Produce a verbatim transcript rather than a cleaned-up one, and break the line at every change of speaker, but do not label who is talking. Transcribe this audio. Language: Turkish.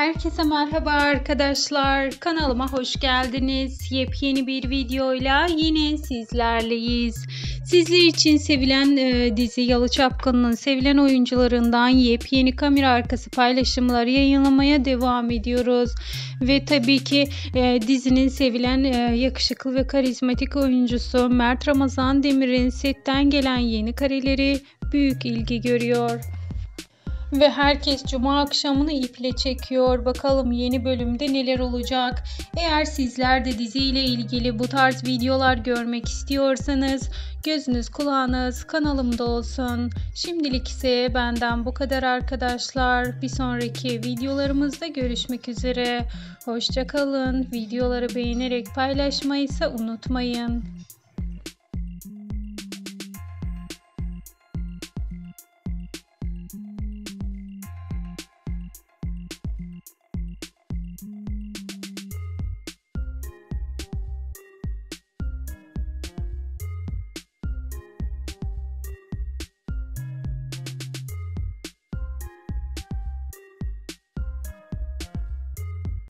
Herkese merhaba arkadaşlar. Kanalıma hoş geldiniz. Yepyeni bir videoyla yine sizlerleyiz. Sizler için sevilen e, dizi Yalı Çapkını'nın sevilen oyuncularından yepyeni kamera arkası paylaşımları yayınlamaya devam ediyoruz. Ve tabii ki e, dizinin sevilen e, yakışıklı ve karizmatik oyuncusu Mert Ramazan Demir'in setten gelen yeni kareleri büyük ilgi görüyor. Ve herkes cuma akşamını iple çekiyor. Bakalım yeni bölümde neler olacak? Eğer sizler de diziyle ilgili bu tarz videolar görmek istiyorsanız gözünüz kulağınız kanalımda olsun. Şimdilik ise benden bu kadar arkadaşlar. Bir sonraki videolarımızda görüşmek üzere. Hoşça kalın. Videoları beğenerek paylaşmayı ise unutmayın.